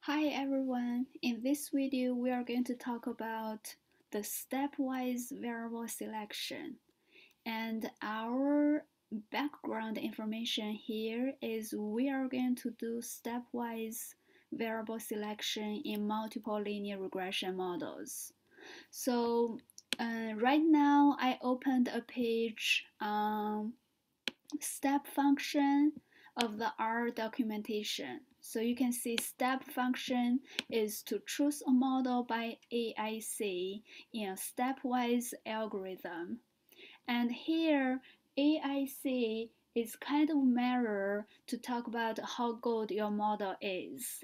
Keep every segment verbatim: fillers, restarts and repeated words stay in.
Hi everyone, in this video we are going to talk about the stepwise variable selection, and our background information here is we are going to do stepwise variable selection in multiple linear regression models. So uh, right now I opened a page on step function of the R documentation. So you can see step function is to choose a model by A I C in a stepwise algorithm. And here A I C is kind of mirror to talk about how good your model is.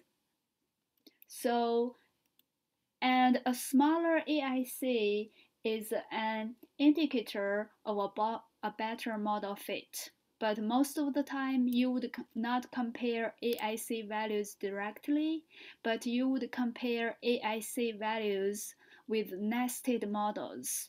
So, and a smaller A I C is an indicator of a, a better model fit. But most of the time you would not compare A I C values directly, but you would compare A I C values with nested models.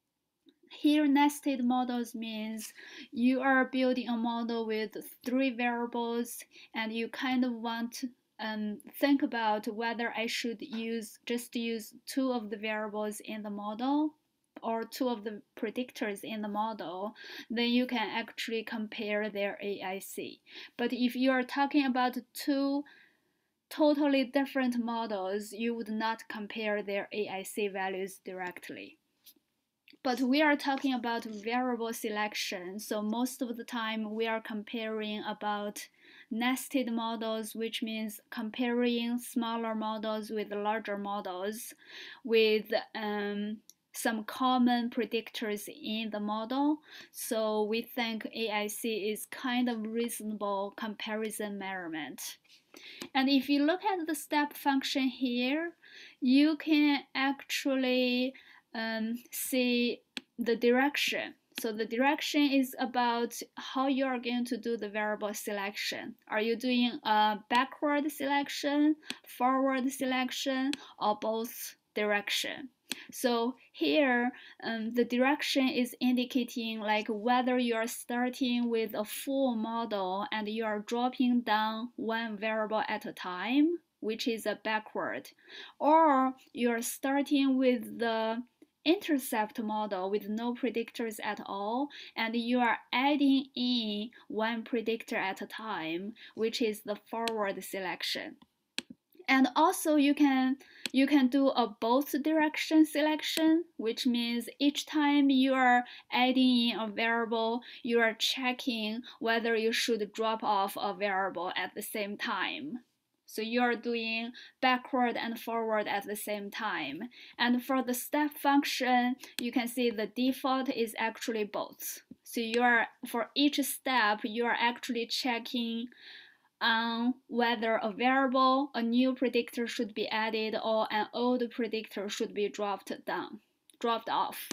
Here, nested models means you are building a model with three variables and you kind of want to um, think about whether I should use just use two of the variables in the model or two of the predictors in the model, then you can actually compare their A I C. But if you are talking about two totally different models, you would not compare their A I C values directly. But we are talking about variable selection, so most of the time we are comparing about nested models, which means comparing smaller models with larger models with um, some common predictors in the model. So we think A I C is kind of reasonable comparison measurement. And if you look at the step function here, you can actually um, see the direction. So the direction is about how you are going to do the variable selection. Are you doing a backward selection, forward selection, or both direction? So here, um, the direction is indicating like whether you are starting with a full model and you are dropping down one variable at a time, which is a backward, or you are starting with the intercept model with no predictors at all, and you are adding in one predictor at a time, which is the forward selection. And also you can you can do a both direction selection, which means each time you are adding in a variable, you are checking whether you should drop off a variable at the same time. So you are doing backward and forward at the same time. And for the step function, you can see the default is actually both. So you are, for each step, you are actually checking on whether a variable, a new predictor should be added or an old predictor should be dropped down, dropped off.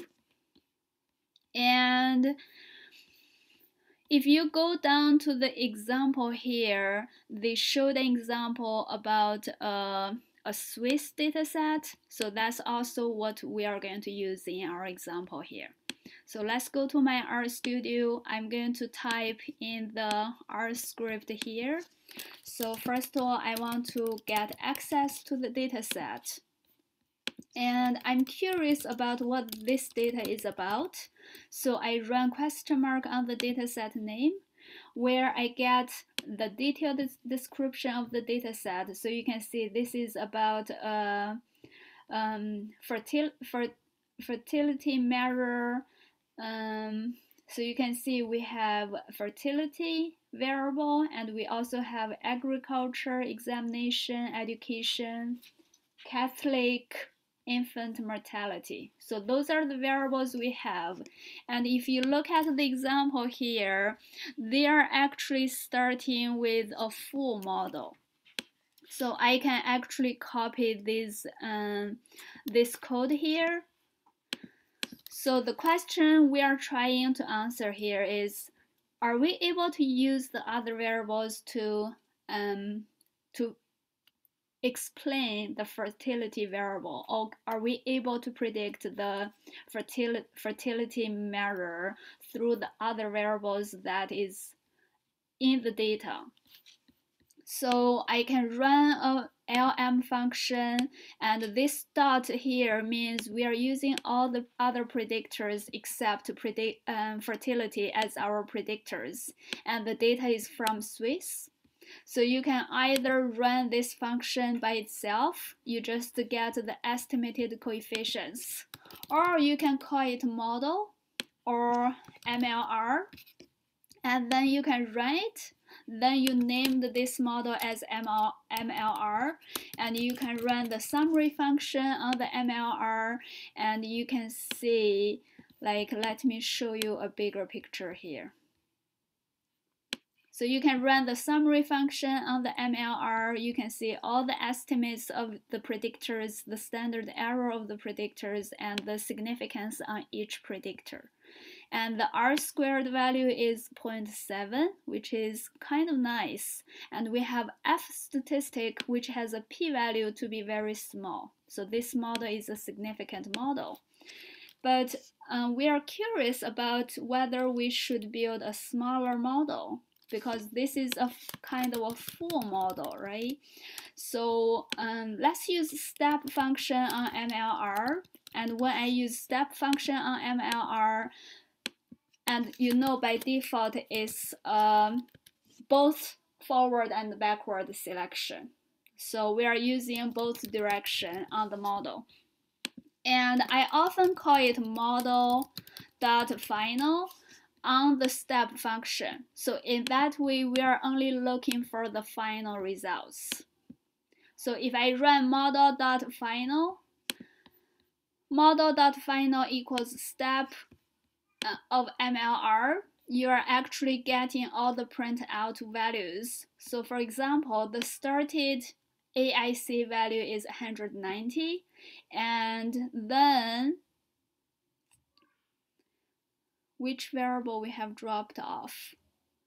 And if you go down to the example here, they showed an example about uh, a Swiss dataset. So that's also what we are going to use in our example here. So let's go to my R Studio. I'm going to type in the R script here. So first of all, I want to get access to the dataset. And I'm curious about what this data is about. So I run question mark on the dataset name, where I get the detailed description of the dataset. So you can see this is about uh, um, fertil fer fertility measure. Um, so you can see we have fertility variable, and we also have agriculture, examination, education, Catholic, infant mortality. So those are the variables we have. And if you look at the example here, they are actually starting with a full model. So I can actually copy this, um, this code here. So the question we are trying to answer here is, are we able to use the other variables to, um, to explain the fertility variable, or are we able to predict the fertility, fertility measure through the other variables that is in the data? So I can run a L M function, and this dot here means we are using all the other predictors except predict, um, fertility as our predictors, and the data is from Swiss. So you can either run this function by itself, you just get the estimated coefficients, or you can call it model or M L R, and then you can run it. Then you named this model as M L R, and you can run the summary function on the M L R, and you can see, like, let me show you a bigger picture here. So you can run the summary function on the M L R. You can see all the estimates of the predictors, the standard error of the predictors, and the significance on each predictor. And the R squared value is zero point seven, which is kind of nice. And we have F statistic, which has a p-value to be very small. So this model is a significant model. But um, we are curious about whether we should build a smaller model, because this is a kind of a full model, right? So um, let's use step function on M L R. And when I use step function on M L R, and you know by default it's um, both forward and backward selection. So we are using both direction on the model. And I often call it model.final on the step function. So in that way, we are only looking for the final results. So if I run model.final, model.final equals step of M L R, you are actually getting all the printout values. So for example, the started A I C value is one hundred ninety, and then which variable we have dropped off?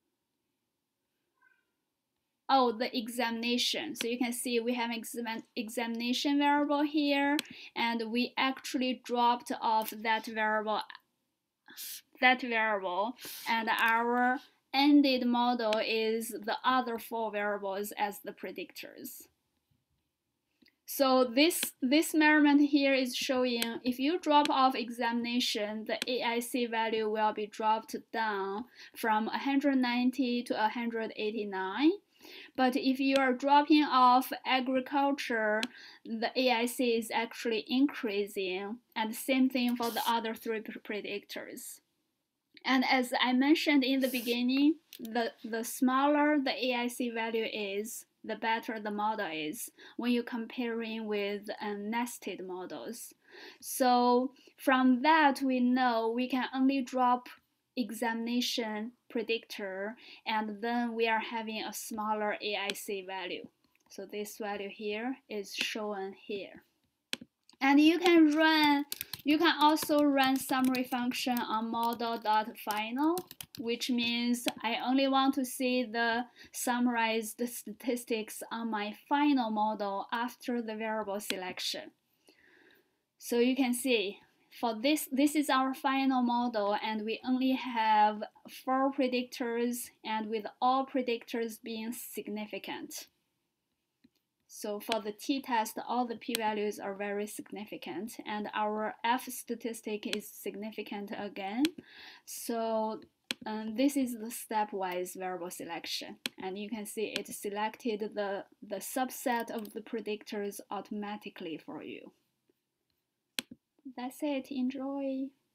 Oh, the examination. So you can see we have exam examination variable here, and we actually dropped off that variable, that variable, and our ended model is the other four variables as the predictors. So this, this measurement here is showing if you drop off examination, the A I C value will be dropped down from one hundred ninety to one hundred eighty-nine. But if you are dropping off agriculture, the A I C is actually increasing, and same thing for the other three predictors. And as I mentioned in the beginning, the, the smaller the A I C value is, the better the model is when you're comparing with um, nested models. So from that, we know we can only drop examination predictor, and then we are having a smaller A I C value. So this value here is shown here. And you can run, you can also run summary function on model.final, which means I only want to see the summarized statistics on my final model after the variable selection. So you can see for this, this is our final model, and we only have four predictors, and with all predictors being significant. So for the t-test, all the p-values are very significant, and our F statistic is significant again. So um, this is the stepwise variable selection, and you can see it selected the, the subset of the predictors automatically for you. That's it. Enjoy.